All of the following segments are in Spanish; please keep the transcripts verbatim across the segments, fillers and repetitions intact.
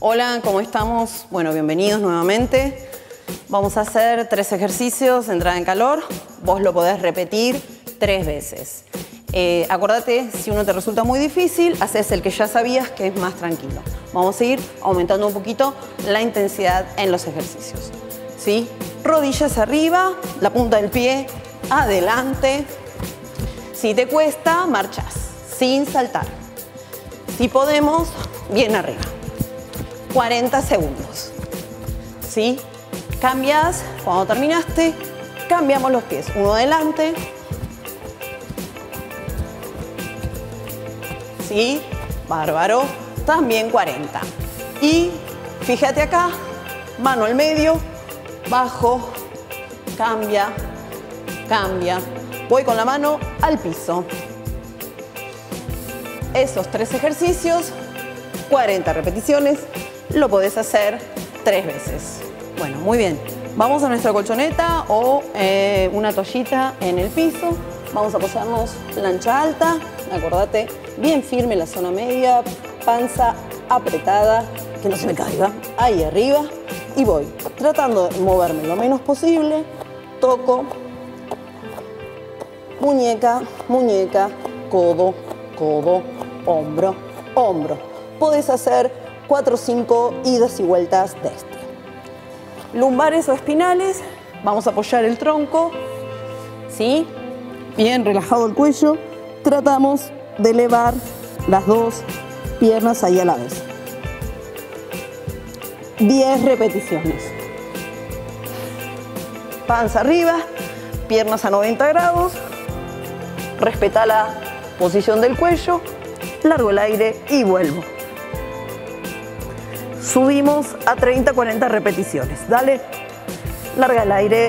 Hola, ¿cómo estamos? Bueno, bienvenidos nuevamente. Vamos a hacer tres ejercicios de entrada en calor. Vos lo podés repetir tres veces. Eh, acordate, si uno te resulta muy difícil, haces el que ya sabías, que es más tranquilo. Vamos a ir aumentando un poquito la intensidad en los ejercicios. ¿Sí? Rodillas arriba, la punta del pie adelante. Si te cuesta, marchás sin saltar. Si podemos, bien arriba. cuarenta segundos. ¿Sí? Cambias, cuando terminaste, cambiamos los pies. Uno adelante. ¿Sí? Bárbaro. También cuarenta. Y fíjate acá, mano al medio, bajo, cambia, cambia. Voy con la mano al piso. Esos tres ejercicios, cuarenta repeticiones, lo podés hacer tres veces. Bueno, muy bien. Vamos a nuestra colchoneta o eh, una toallita en el piso. Vamos a apoyarnos plancha alta. Acordate, bien firme la zona media, panza apretada, que no se me caiga. Ahí arriba. Y voy tratando de moverme lo menos posible. Toco, muñeca, muñeca, codo, codo, hombro, hombro. Podés hacer cuatro o cinco idas y vueltas de este. Lumbares o espinales, vamos a apoyar el tronco, ¿sí? Bien relajado el cuello. Tratamos de elevar las dos piernas ahí a la vez. diez repeticiones. Panza arriba, piernas a noventa grados. Respeta la posición del cuello. Largo el aire y vuelvo. Subimos a treinta a cuarenta repeticiones. Dale. Larga el aire.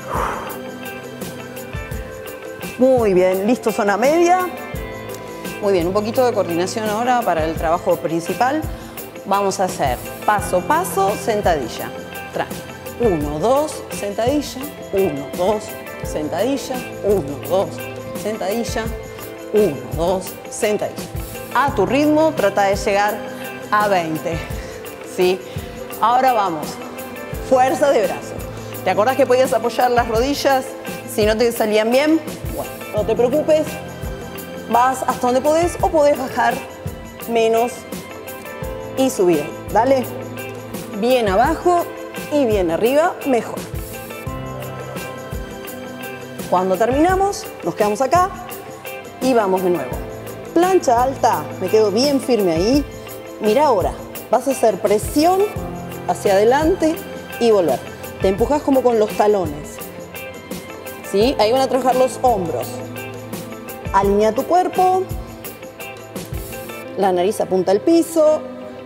Muy bien. Listo, zona media. Muy bien. Un poquito de coordinación ahora para el trabajo principal. Vamos a hacer paso, paso, sentadilla. Trae. Uno, dos, sentadilla. Uno, dos, sentadilla. Uno, dos, sentadilla. Uno, dos, sentadilla. A tu ritmo, trata de llegar a veinte. ¿Sí? Ahora vamos. Fuerza de brazo. ¿Te acordás que podías apoyar las rodillas si no te salían bien? Bueno, no te preocupes. Vas hasta donde podés o podés bajar menos y subir. Dale. Bien abajo y bien arriba, mejor. Cuando terminamos, nos quedamos acá y vamos de nuevo. Plancha alta, me quedo bien firme ahí. Mira ahora, vas a hacer presión hacia adelante y volver. Te empujas como con los talones. ¿Sí? Ahí van a trabajar los hombros. Alinea tu cuerpo. La nariz apunta al piso.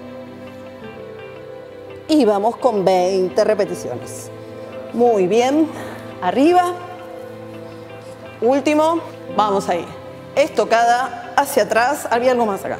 Y vamos con veinte repeticiones. Muy bien. Arriba. Último. Vamos a ir. Estocada hacia atrás. Había algo más acá.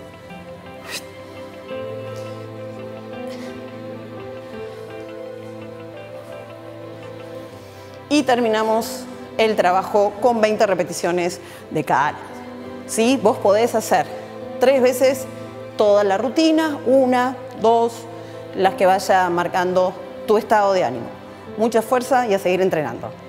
Y terminamos el trabajo con veinte repeticiones de cada lado. ¿Sí? Vos podés hacer tres veces toda la rutina, una, dos, las que vaya marcando tu estado de ánimo. Mucha fuerza y a seguir entrenando.